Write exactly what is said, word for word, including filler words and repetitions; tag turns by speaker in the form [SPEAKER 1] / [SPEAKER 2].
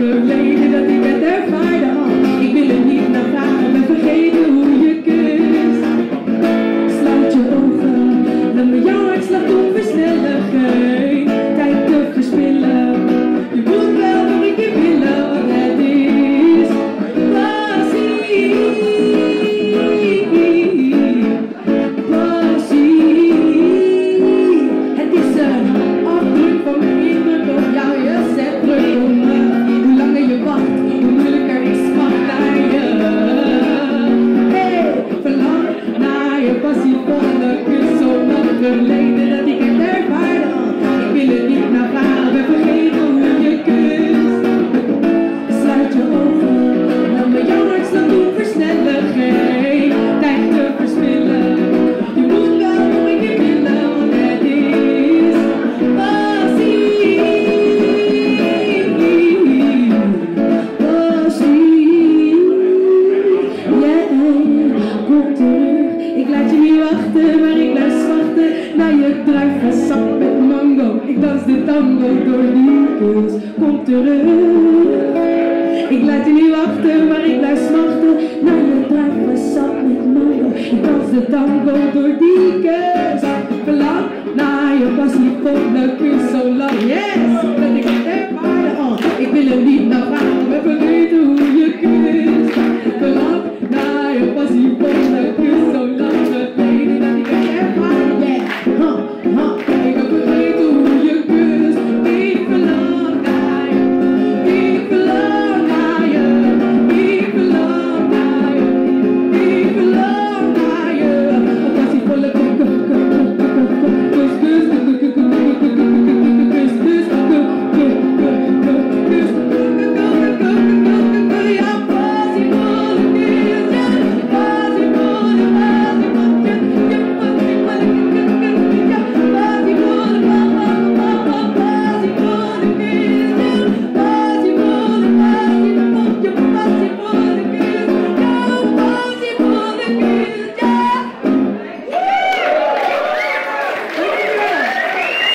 [SPEAKER 1] geleden dat ik het ervaarde al. Ik wil het niet naar vragen, ben vergeten hoe je kust. Sluit je ogen, laat me jouw hartslag doen versnellen. Geen tijd te verspillen. Je voelt wel dat ik je willen, want het is passie. Passie. Het is een afdruk van mijn indruk op jou, je zet druk op me. Hoe langer je wacht, hoe moeilijker ik smacht naar je. Hey, verlang naar je passievolle kus, zo lang geleden dat ik het ervaarde al. Ik wil het niet naar vragen, ben vergeten hoe je kust. Sluit je ogen, laat me jouw hartslag doen versnellen. Geen tijd te verspillen. Je moet wel hoe ik je willen, want het is passie. Passie. Yeah, kom terug. Ik laat je niet wachten, maar ik blijf wachten naar je druivensap met mango. Ik dans de tango door die kus. Kom terug. Ik laat je niet wachten, maar ik blijf smachten naar je druivensap met mango. Ik dans de tango door die kus. Verlang naar je passievolle kus, zo lang